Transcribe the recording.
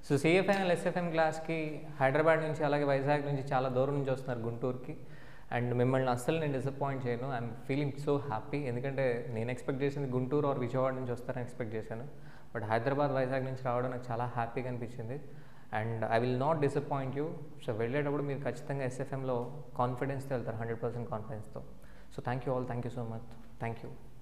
So CA final SFM క్లాస్కి హైదరాబాద్ నుంచి అలాగే వైజాగ్ నుంచి చాలా దూరం నుంచి వస్తున్నారు గుంటూరుకి. అండ్ మిమ్మల్ని అస్సలు నేను డిసప్పాయింట్ చేయను. I'm feeling so happy. ఎందుకంటే నేను ఎక్స్పెక్ట్ చేసింది గుంటూరు ఆర్ విజయవాడ నుంచి వస్తారని ఎక్స్పెక్ట్ చేశాను. బట్ హైదరాబాద్ వైజాగ్ నుంచి రావడం నాకు చాలా హ్యాపీగా అనిపించింది. And I will not disappoint you. So వెళ్ళేటప్పుడు మీరు ఖచ్చితంగా ఎస్ఎఫ్ఎంలో కాన్ఫిడెన్స్తో వెళ్తారు, 100% కాన్ఫిడెన్స్తో. So thank you all, thank you so much, thank you.